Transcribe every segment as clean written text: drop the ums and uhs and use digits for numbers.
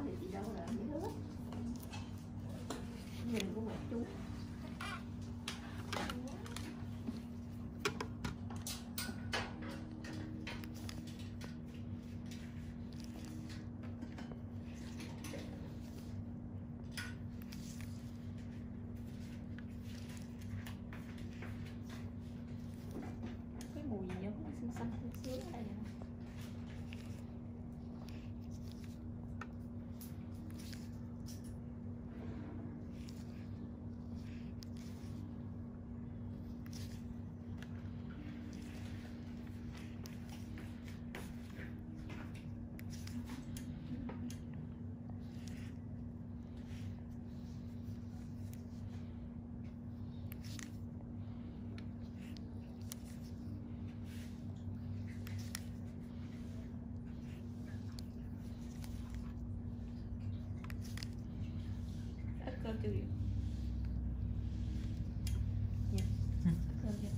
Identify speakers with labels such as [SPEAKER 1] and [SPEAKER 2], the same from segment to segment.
[SPEAKER 1] thì chị đâu là mấy đứa nhìn của một chú. Cái mùi gì giống xinh xinh xíu ở đây nè. Cơm chưa vậy? Dạ. Cơm chưa?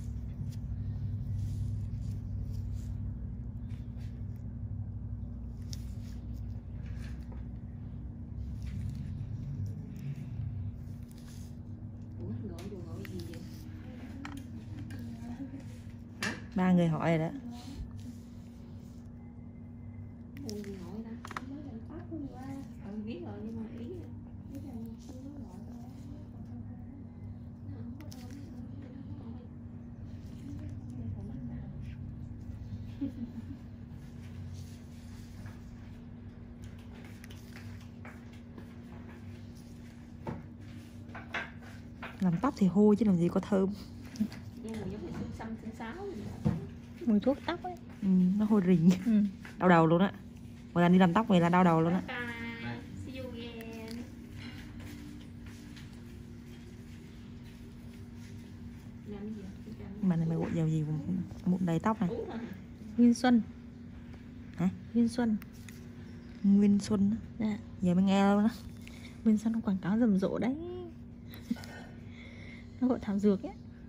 [SPEAKER 1] Ủa, gọi gì vậy?
[SPEAKER 2] 3 người hỏi rồi đó.
[SPEAKER 1] Ủa, gì gọi ta? Biết rồi nhưng mà ý là
[SPEAKER 2] làm tóc thì hôi chứ làm gì có thơm.
[SPEAKER 1] nhưng mà giống như xăm xinh xáo
[SPEAKER 2] Mùi thuốc tóc ấy. Nó hôi rình. Đau đầu luôn á. Mỗi lần đi làm tóc này là đau đầu luôn á.
[SPEAKER 1] See you again.
[SPEAKER 2] Mà này mày gội dầu gì mụn đầy tóc này?
[SPEAKER 3] Nguyên Xuân.
[SPEAKER 2] Hả?
[SPEAKER 3] Nguyên Xuân.
[SPEAKER 2] Nguyên Xuân á.
[SPEAKER 3] Dạ.
[SPEAKER 2] Giờ mới nghe luôn á.
[SPEAKER 3] Nguyên Xuân nó quảng cáo rầm rộ đấy. Nó gọi thảo dược ấy.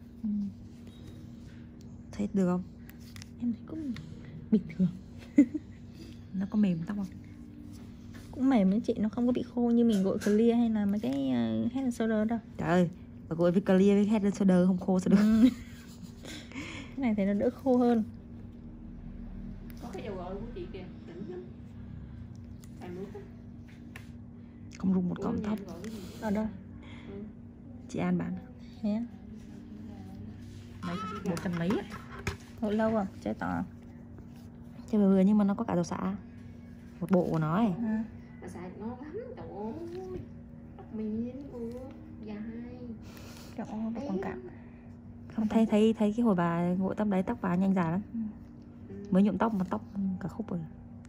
[SPEAKER 2] Thấy được không?
[SPEAKER 3] Em thấy cũng bình thường.
[SPEAKER 2] Nó có mềm tóc không?
[SPEAKER 3] Cũng mềm đấy chị, nó không có bị khô như mình gội clear hay là mấy cái head and shoulder đâu.
[SPEAKER 2] Trời ơi, bà gội với clear với head and shoulder không khô sao được.
[SPEAKER 3] Cái này thì nó đỡ khô hơn.
[SPEAKER 1] Có cái dầu gội của chị kìa, đỉnh lắm. Xài nước á.
[SPEAKER 2] Không rung một cọng tóc.
[SPEAKER 3] Ở đâu?
[SPEAKER 2] Chị An bán
[SPEAKER 3] Thế
[SPEAKER 2] mấy 100 mấy á.
[SPEAKER 3] hồi lâu rồi, chơi tỏ.
[SPEAKER 2] Chơi vừa vừa nhưng mà nó có cả dầu xả. Một bộ của nó ấy.
[SPEAKER 1] Mà xài ngon lắm, trời ơi. Tóc miếng, dài.
[SPEAKER 3] Trời ơi, nó quảng cáo.
[SPEAKER 2] Không thấy cái hồi bà gội tóc đấy tóc bà nhanh dài lắm. Mới nhuộm tóc mà tóc cả khúc rồi.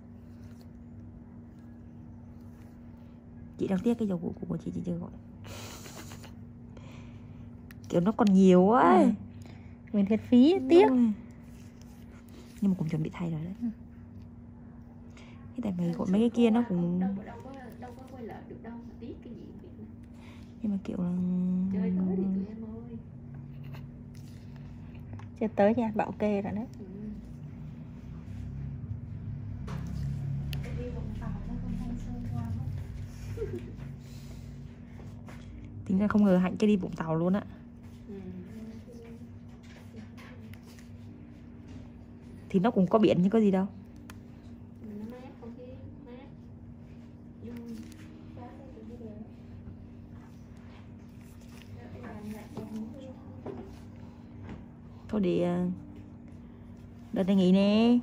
[SPEAKER 2] Chị đang tiếc cái dầu gội của chị chưa gọi. Kiểu nó còn nhiều ấy.
[SPEAKER 3] Mình thiệt phí, tiếc.
[SPEAKER 2] Nhưng mà cũng chuẩn bị thay rồi đấy. Cái tại mày gọi mấy cái kia nó cũng
[SPEAKER 1] đâu có quay lại được đâu mà tiếc cái gì vậy.
[SPEAKER 2] Nhưng mà kiểu là
[SPEAKER 1] Chơi tới thì tụi em ơi.
[SPEAKER 3] Chơi tới nha, bảo kê rồi đấy.
[SPEAKER 2] tính ra không ngờ Hạnh cái đi Vũng Tàu luôn á. Thì nó cũng có biển nhưng có gì đâu. Thôi để đợt này nghỉ nè.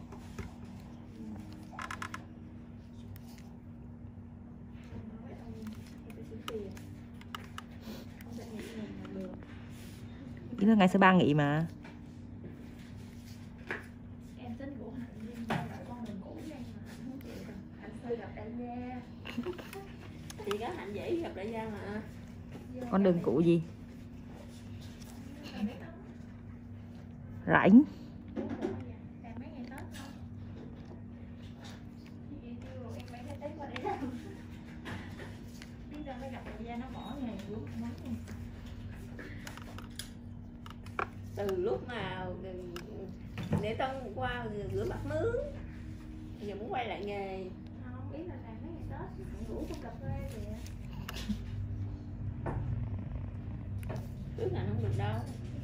[SPEAKER 2] Ý là ngày thứ 3 nghỉ mà.
[SPEAKER 1] Chị có Hạnh dễ gặp đại gia mà.
[SPEAKER 2] Con đường cũ gì? Rảnh.
[SPEAKER 1] Từ lúc nào để Tân qua rửa mặt mướn, bây giờ muốn quay lại nghề.
[SPEAKER 4] Không biết là làm mấy ngày
[SPEAKER 1] ngủ không cà phê kìa. Trước là không được đâu.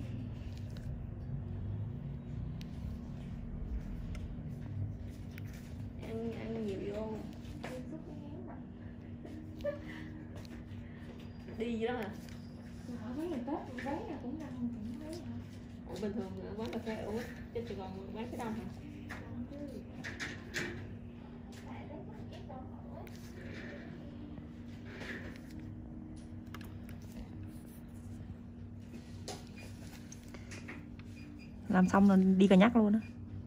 [SPEAKER 1] Ăn nhiều vô. Đi gì đó hả?
[SPEAKER 4] Ở quán ngày Tết quán là cũng năm cũng mấy hả?
[SPEAKER 1] Ủa bình thường quán cà phê ở trên Sài Gòn quán cái đông hả?
[SPEAKER 2] Làm xong là đi cả nhắc luôn á.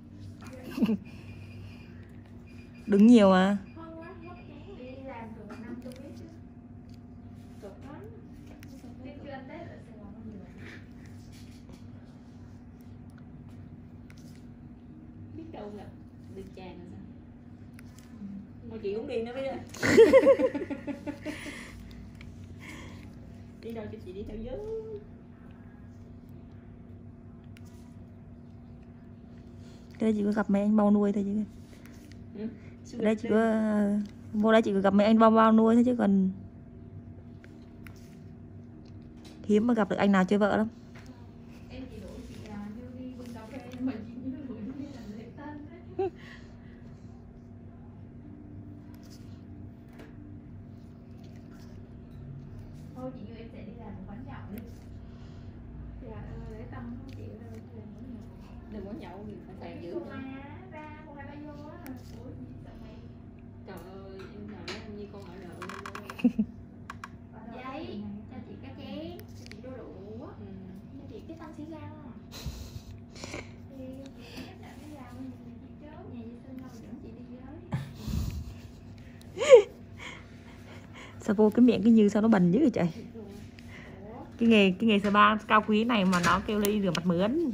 [SPEAKER 2] Đứng nhiều mà.
[SPEAKER 1] Biết đâu gặp được chàng rồi sao? Thôi chị cũng đi nữa biết. Đi đâu cho chị đi theo với.
[SPEAKER 2] Đây chị có gặp mấy anh bao nuôi thôi chứ.
[SPEAKER 1] Ừ.
[SPEAKER 2] Đây chị có vô đây chị có gặp mấy anh bao nuôi thôi chứ còn hiếm mà gặp được anh nào chơi vợ lắm.
[SPEAKER 4] Em chỉ đuổi chị là đi bưng cà phê nhưng mà chị như đuổi đi làm lễ tân đấy. Thôi chị như em sẽ đi làm một quán nhậu đi. Dạ lễ tân không chịu đâu,
[SPEAKER 1] Đừng có nhậu thì phải tàn dữ nữa.
[SPEAKER 4] ra một hai ba vô á. Ủa gì sợ mày.
[SPEAKER 1] Trời ơi em nói em như con ở đợi luôn.
[SPEAKER 4] Giấy cho chị cái chén, cho chị đôi đũa, cho chị cái tăm xi găng. Thì chị nhất định đi làm chị chớp nhà vệ sinh đâu dẫn chị đi với.
[SPEAKER 2] Sao vô cái miệng cái Như sao nó bẩn dữ vậy trời. Cái nghề spa cao quý này mà nó kêu đi rửa mặt mướn.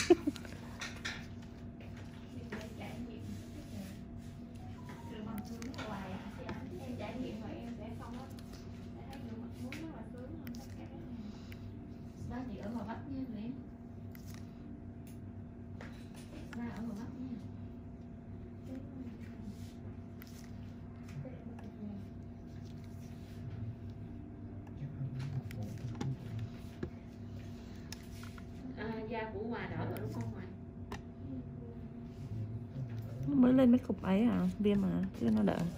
[SPEAKER 1] Da của Hòa đỏ rồi đúng không Hòa?
[SPEAKER 2] Nó mới lên mấy cục ấy à, viêm mà chứ nó đỡ.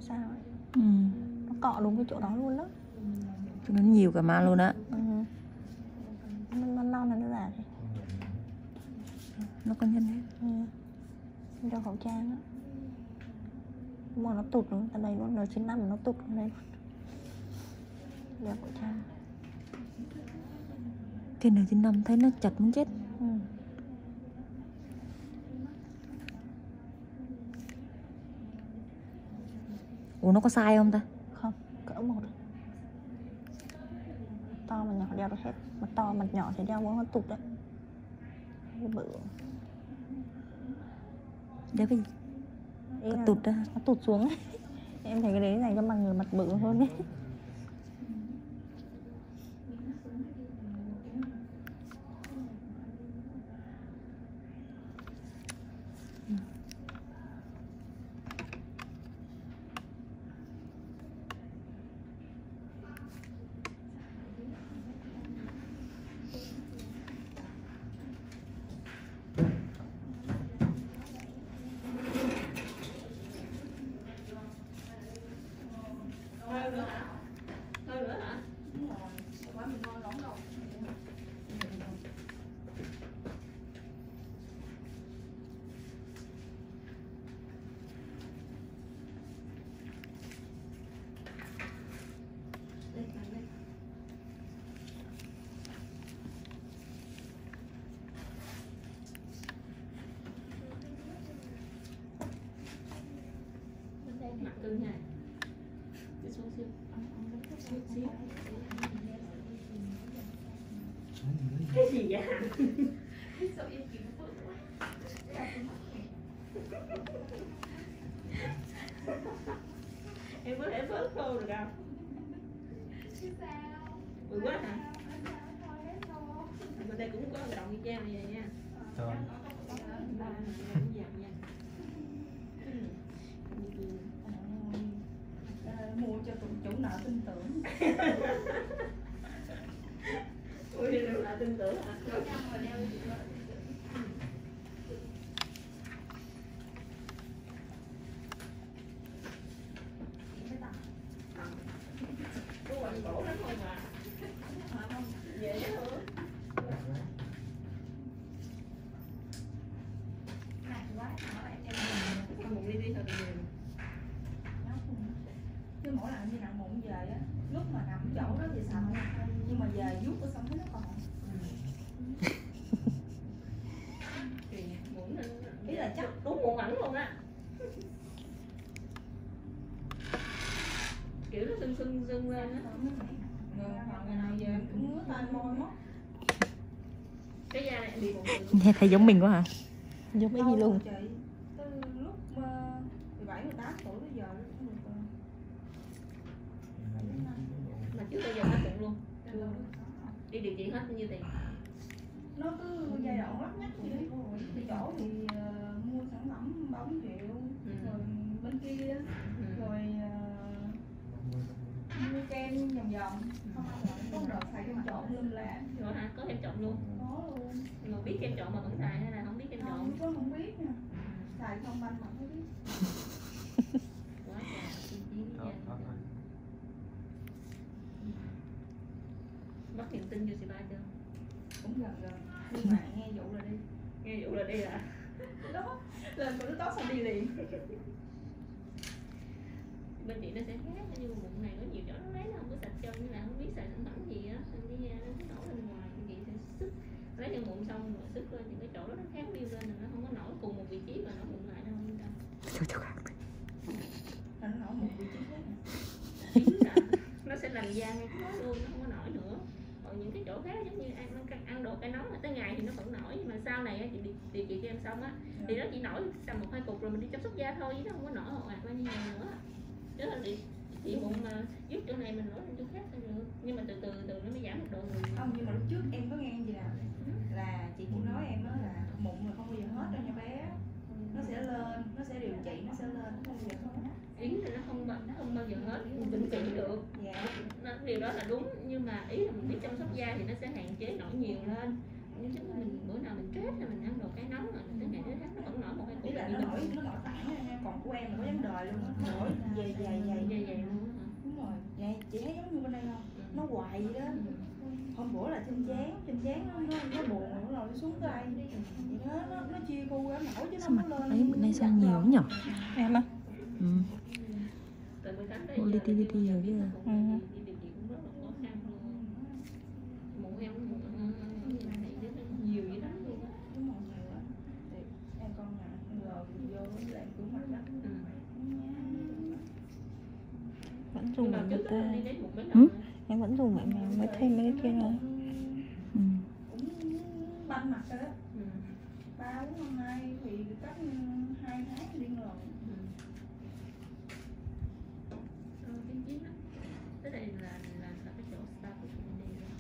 [SPEAKER 3] sao ấy.
[SPEAKER 2] Ừ.
[SPEAKER 3] Nó cọ đúng cái chỗ đó luôn đó.
[SPEAKER 2] Nó nhiều cả mà luôn á.
[SPEAKER 3] Nó non là nó già thế.
[SPEAKER 2] Nó có nhân hết.
[SPEAKER 3] Nó đeo khẩu trang á. Mà nó tụt luôn, tại đây luôn, N95 nó tụt luôn đây. Đeo khẩu trang.
[SPEAKER 2] Cái N95 thấy nó chặt muốn chết. Ủa nó có sai không ta?
[SPEAKER 3] Không, cỡ một. To mà nhỏ đeo được hết. Mà to mà nhỏ thì đeo nó tụt đấy. Cái bự.
[SPEAKER 2] Đeo cái gì? Có tụt đó hả?
[SPEAKER 3] Nó tụt xuống ấy. Em thấy cái đấy dành cho mặt người mặt bự hơn ấy.
[SPEAKER 1] Mặt cưng này. Đi xuống xíu. Xíu. Cái gì vậy? Sao em chịu phức quá. Em có thể phớt khô được không? Bự quá hả? Bên đây cũng có động như trang này nha.
[SPEAKER 5] Mua cho tụi chủ nợ tin tưởng.
[SPEAKER 1] Ui, chủ nợ tin tưởng hả? Có quanh cổ lắm không à? Dễ hả? Mụn đi thôi đi.
[SPEAKER 5] Chứ mỗi lần đi nặng mụn về á, lúc mà nằm chỗ đó thì sợ, nhưng mà về vuốt có xong thấy nó còn.
[SPEAKER 1] Mụn
[SPEAKER 5] Ý là chắc
[SPEAKER 1] đúng mụn ẩn luôn á. Kiểu nó sưng lên á.
[SPEAKER 5] Ngày nào về cũng ngứa tay môi mất.
[SPEAKER 1] Cái da này em bị mụn.
[SPEAKER 2] Nghe thấy giống mình quá hả?
[SPEAKER 3] Giống cái gì luôn.
[SPEAKER 5] Chị, từ lúc 17, 18 tuổi tới giờ nó cũng được.
[SPEAKER 1] Mà trước bây giờ hết mụn luôn. Đi điều trị hết nhiêu tiền?
[SPEAKER 5] Nó cứ giai đoạn lắc nhắc vậy đấy. Đi chỗ thì mua sản phẩm 30 triệu, rồi bên kia rồi mua kem vòng không ăn rồi có đợt xài kem trộn lum la.
[SPEAKER 1] Rồi hả? Có kem trộn luôn?
[SPEAKER 5] Có luôn.
[SPEAKER 1] Mà biết kem trộn mà vẫn xài hay là không biết kem trộn?
[SPEAKER 5] Không biết nha. Xài không banh mà không biết.
[SPEAKER 1] Quá trời, bắt niềm tin vô spa chưa?
[SPEAKER 5] Cũng gần nhưng mà nghe vụ là đi.
[SPEAKER 1] Nghe vụ là đi à?
[SPEAKER 5] Đó, lên của nó tốt xong đi liền.
[SPEAKER 1] Bên chị nó sẽ khác, nhưng mà mụn này có nhiều chỗ nó lấy nó không có sạch chân, là không biết xài sản phẩm gì á, xong đi ra nó cứ nổi lên ngoài, chị sẽ sức lấy chân mụn xong rồi sức lên thì cái chỗ đó nó khác điêu lên, là nó không có nổi cùng một vị trí mà nó mụn lại đâu.
[SPEAKER 5] Nó nổi một vị trí khác.
[SPEAKER 1] Chính là nó sẽ làm da ngay đó luôn, nó không có nổi nữa. Còn những cái chỗ khác giống như ăn đồ cái nóng là tới ngày thì nó vẫn nổi, nhưng mà sau này chị điều trị cho em xong á thì nó chỉ nổi tầm 1-2 cục rồi mình đi chăm sóc da thôi, chứ nó không có nổi ồ ạt lên như này nữa. Chứ là chị bụng mà giúp chỗ này mình nổi lên chỗ khác thôi được, nhưng mà từ từ nó mới giảm được độ người.
[SPEAKER 5] Không, nhưng mà lúc trước em có nghe gì nào là chị cũng nói em đó là mụn là không bao giờ hết đâu nha bé. Nó sẽ lên, nó sẽ điều trị, nó sẽ lên, nó không bao giờ hết.
[SPEAKER 1] Ý là nó không bao giờ hết, mình vĩnh viễn được.
[SPEAKER 5] Dạ.
[SPEAKER 1] Điều đó là đúng, nhưng mà ý là mình biết chăm sóc da thì nó sẽ hạn chế nổi nhiều lên. Nhưng chứ mình bữa nào mình stress hay mình ăn đồ cái nóng rồi tới ngày tới tháng nó vẫn nổi 1-2 cục.
[SPEAKER 5] Ý là nó nổi tản nha, còn của quen mà có vấn đề luôn á, nổi dày
[SPEAKER 1] luôn á.
[SPEAKER 5] đúng rồi. Vậy chị thấy giống như bên đây không, nó hoài vậy đó. Hôm bữa là trên trán nó buồn rồi nó xuống tới đây vậy đó, nó chia khu ra nổi chứ nó
[SPEAKER 2] Sao mặt
[SPEAKER 5] không lên.
[SPEAKER 2] ấy bữa nay sao nhiều nhỉ?
[SPEAKER 3] Em á.
[SPEAKER 2] Ừ. Li ti rồi chứ.
[SPEAKER 1] Nhiều vậy đó luôn á.
[SPEAKER 5] Đúng rồi, nhiều á. Thì em con ngờ vô lại cũng mặt lắm.
[SPEAKER 3] Vẫn dùng
[SPEAKER 1] Nhưng mà
[SPEAKER 3] mẹ
[SPEAKER 1] trước
[SPEAKER 3] ta.
[SPEAKER 1] đó đi đến một mấy
[SPEAKER 2] Ừ?
[SPEAKER 1] lần
[SPEAKER 3] Em vẫn dùng mẹ mà mới thêm mấy cái kia rồi.
[SPEAKER 2] Ừ.
[SPEAKER 5] Cũng banh mặt rồi đó.
[SPEAKER 1] ừ.
[SPEAKER 5] 3-4 năm nay thì cách 2 tháng đi lần.
[SPEAKER 1] Cái chiến đó. Tới đây là cái chỗ spa của chị đi rồi.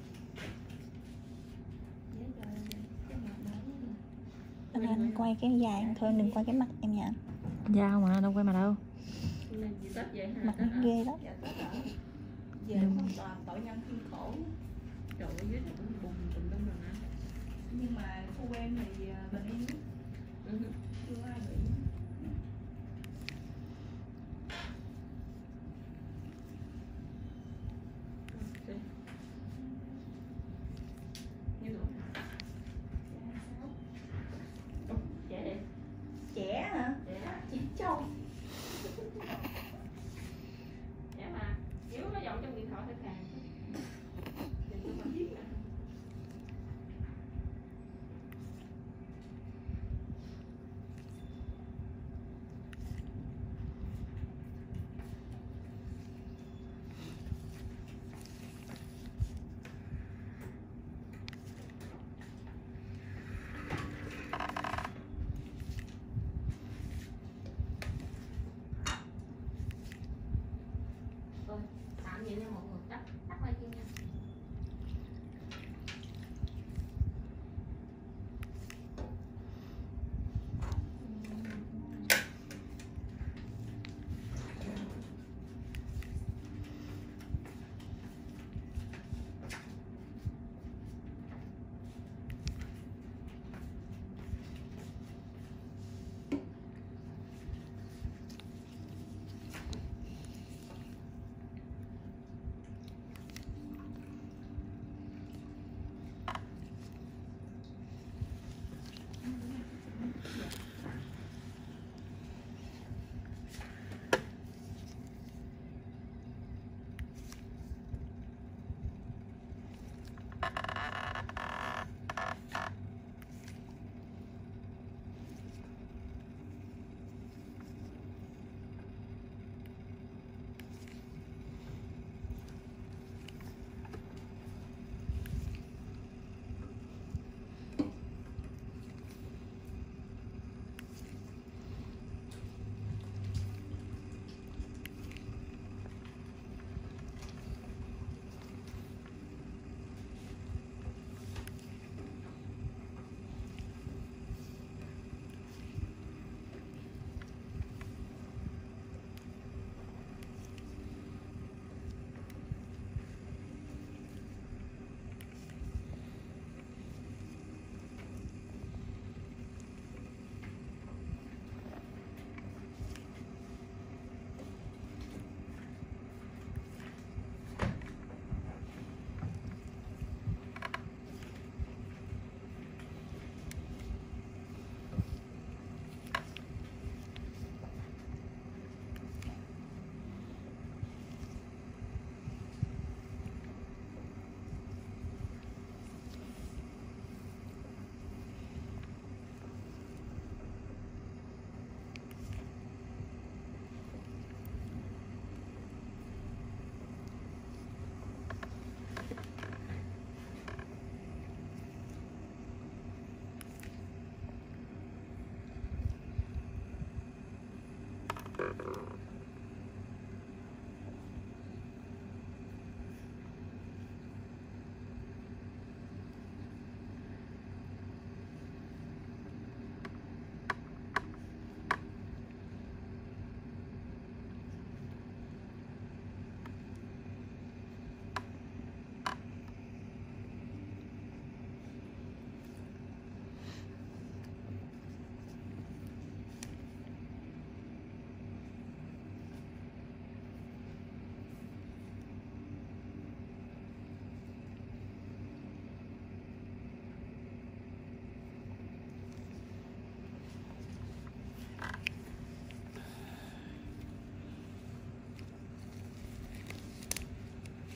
[SPEAKER 3] Anh quay cái dài thôi, đừng quay cái mặt em nha.
[SPEAKER 2] Dao mà đâu quay mà đâu.
[SPEAKER 1] Nên chị Tết vậy hả?
[SPEAKER 3] Mặt
[SPEAKER 1] Tết
[SPEAKER 3] nó
[SPEAKER 1] hả?
[SPEAKER 3] ghê đó.
[SPEAKER 5] Dạ Tết ở. Về hoàn toàn tội nhân khiêm khổ.
[SPEAKER 1] Trời ơi, dưới này cũng bùng tùm lum rồi nè.
[SPEAKER 5] Nhưng mà khu em thì bình yên nhất. Chưa có ai bị.
[SPEAKER 1] Như rồi. Trẻ đẹp.
[SPEAKER 5] Trẻ hả?
[SPEAKER 1] Trẻ.
[SPEAKER 5] Trẻ trâu.
[SPEAKER 1] Trẻ mà. Nếu nó giọng trong điện thoại hơi khàn. Đừng có mà hiếp nè. Thôi, tạm vậy nha mọi người, tắt lại kia nha.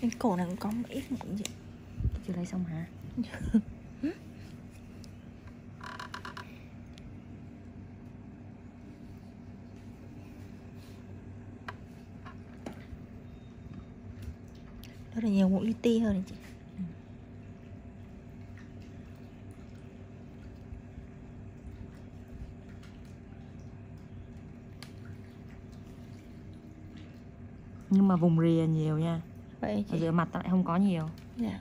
[SPEAKER 3] Cái cổ này cũng có một ít mụn chị.
[SPEAKER 2] Chưa lấy xong hả?
[SPEAKER 3] Đó là nhiều mụn li ti hơn này chị.
[SPEAKER 2] Nhưng mà vùng rìa nhiều nha.
[SPEAKER 3] Vậy
[SPEAKER 2] Ở
[SPEAKER 3] chị.
[SPEAKER 2] giữa mặt lại không có nhiều.
[SPEAKER 3] Dạ.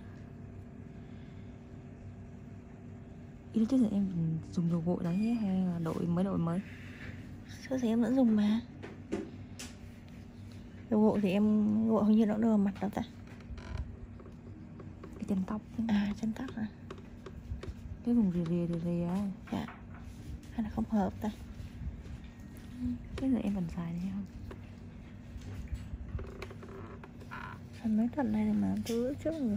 [SPEAKER 2] Ý trước giờ em dùng dầu gội đấy hay là đổi mới?
[SPEAKER 3] Trước giờ em vẫn dùng mà. Dầu gội thì em gội hình như nó đưa vào mặt đâu ta.
[SPEAKER 2] Cái chân tóc ấy.
[SPEAKER 3] À chân tóc à.
[SPEAKER 2] Cái vùng rìa ấy.
[SPEAKER 3] Dạ. Hay là không hợp ta.
[SPEAKER 2] Cái giờ em vẫn xài đấy không?
[SPEAKER 3] Mấy tuần này thì mà tôi trước rồi.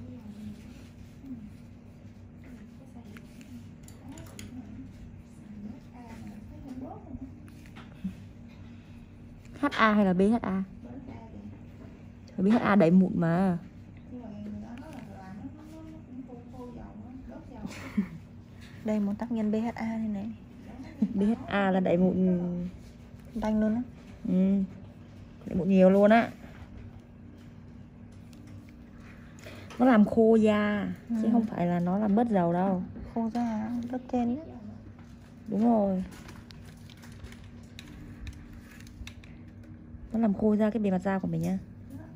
[SPEAKER 2] HA hay là BHA? BHA đẩy mụn mà.
[SPEAKER 3] Đây một tác nhân BHA này này.
[SPEAKER 2] BHA là đẩy mụn
[SPEAKER 3] Tanh luôn á.
[SPEAKER 2] Đẩy mụn nhiều luôn á. Nó làm khô da chứ không phải là nó làm bớt dầu đâu.
[SPEAKER 3] Khô da rất trên á.
[SPEAKER 2] Đúng rồi. Nó làm khô da cái bề mặt da của mình nha.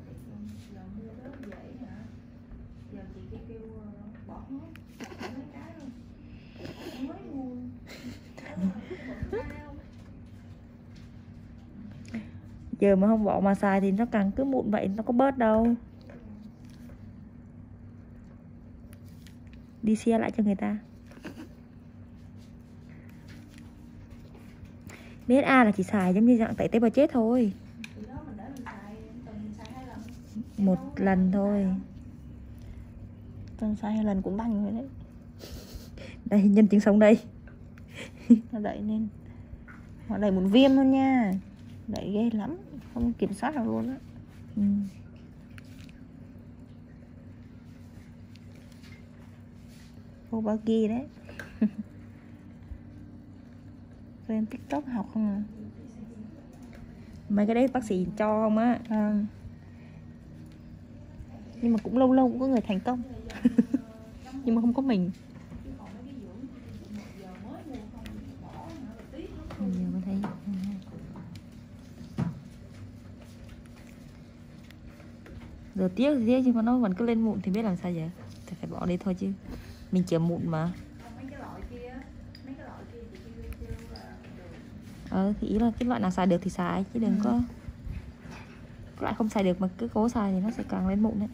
[SPEAKER 2] Giờ mà không bỏ mà xài thì nó càng cứ mụn vậy, nó có bớt đâu. Đi share lại cho người ta. BHA là chỉ xài giống như dạng tẩy tế bào chết thôi. Một lần thôi.
[SPEAKER 3] Tuần sai 2 lần cũng banh rồi đấy.
[SPEAKER 2] Đây nhân chứng sống đây.
[SPEAKER 3] Nó đẩy lên. Họ đẩy một viêm luôn nha. Đẩy ghê lắm. Không kiểm soát được luôn á. Cô bao kia đấy. Rồi em TikTok học không à?
[SPEAKER 2] Mấy cái đấy bác sĩ cho không á.
[SPEAKER 3] Nhưng mà cũng lâu lâu cũng có người thành công. Nhưng mà không có mình.
[SPEAKER 2] Giờ có thấy. Giờ tiếc thì tiếc, nhưng mà nó vẫn cứ lên mụn thì biết làm sao vậy. Thì phải bỏ đi thôi chứ. Mình chữa mụn mà. Thì ý là cái loại nào xài được thì xài, chứ đừng có cái loại không xài được mà cứ cố xài thì nó sẽ càng lên mụn đấy.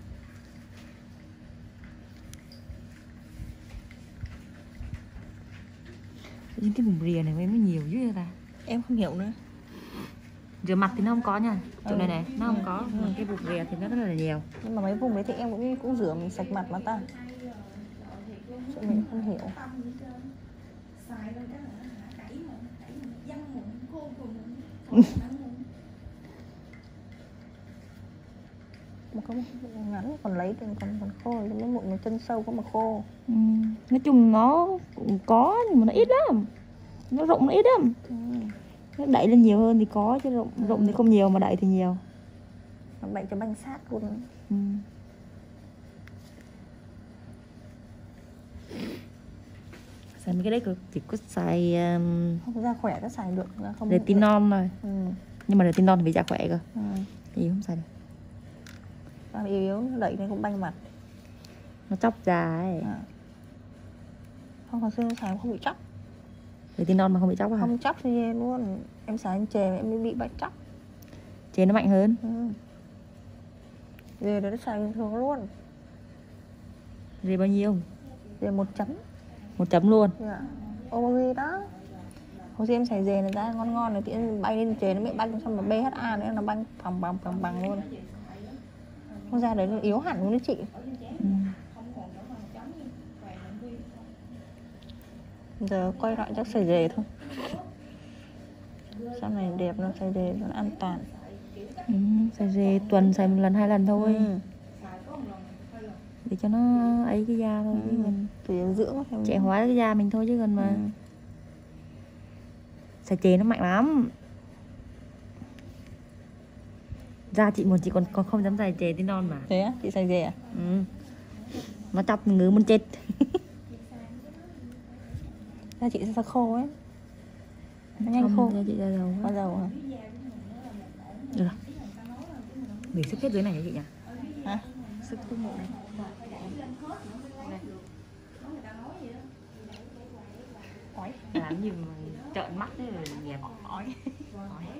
[SPEAKER 2] Những cái vùng rìa này mới nhiều dữ vậy ta.
[SPEAKER 3] Em không hiểu nữa.
[SPEAKER 2] Rửa mặt thì nó không có nha. Chỗ này này nó không có. Còn cái vùng rìa thì nó rất là nhiều.
[SPEAKER 3] Nhưng mà mấy vùng đấy thì em cũng rửa mình sạch mặt mà ta. Chỗ mình không hiểu. Mà có một ngắn còn lấy thì còn khô, cái mụn nó chân sâu có mà khô.
[SPEAKER 2] Nói chung nó cũng có nhưng mà nó ít lắm. Nó rộng nó ít lắm. Nó đẩy lên nhiều hơn thì có, chứ rộng thì không nhiều mà đẩy thì nhiều.
[SPEAKER 3] Nó bệnh cho banh sát luôn.
[SPEAKER 2] Xài mấy cái đấy chỉ có xài
[SPEAKER 3] không ra khỏe có xài được không.
[SPEAKER 2] retinol thôi. Nhưng mà retinol thì phải da khỏe cơ. Thì không xài được.
[SPEAKER 3] Da yếu nó đẩy nên cũng banh mặt.
[SPEAKER 2] Nó chóc da ấy.
[SPEAKER 3] Không, còn xưa xài không bị chóc.
[SPEAKER 2] Retinol mà không bị chóc à?
[SPEAKER 3] Không chóc thì luôn. Em xài em chề em mới bị bệnh chóc.
[SPEAKER 2] Chề nó mạnh hơn.
[SPEAKER 3] Về đó nó xài bình thường luôn.
[SPEAKER 2] Rê bao nhiêu?
[SPEAKER 3] Về 1 chấm.
[SPEAKER 2] 1 chấm luôn.
[SPEAKER 3] Dạ. Ô đó. Hồi xưa em xài dề này ra ngon này, thì em bay lên chề nó bị banh, xong mà BHA nữa nó banh bằng luôn. Không ra đấy nó yếu hẳn luôn đấy chị. Giờ quay lại chắc xài dề thôi. Sau này đẹp nó xài dề nó an toàn.
[SPEAKER 2] Xài dề tuần xài 1 lần 2 lần thôi. để cho nó ấy cái da thôi.
[SPEAKER 3] Để dưỡng theo
[SPEAKER 2] trẻ hóa cái da mình thôi chứ còn mà xài chè nó mạnh lắm. Da chị muốn chị còn không dám xài chè tí non mà.
[SPEAKER 3] Thế á, chị xài dề à?
[SPEAKER 2] Nó chọc ngứa muốn chết.
[SPEAKER 3] Da chị sẽ khô ấy. Nó nhanh
[SPEAKER 2] Không,
[SPEAKER 3] khô.
[SPEAKER 2] da chị da dầu quá.
[SPEAKER 3] Có dầu hả?
[SPEAKER 2] Được rồi. Để sức hết dưới này hả chị nhỉ?
[SPEAKER 3] Hả?
[SPEAKER 2] Sức thuốc mộ này. Ói. Làm gì mà trợn mắt thế rồi nghiệp.
[SPEAKER 3] Ói.
[SPEAKER 2] Ói.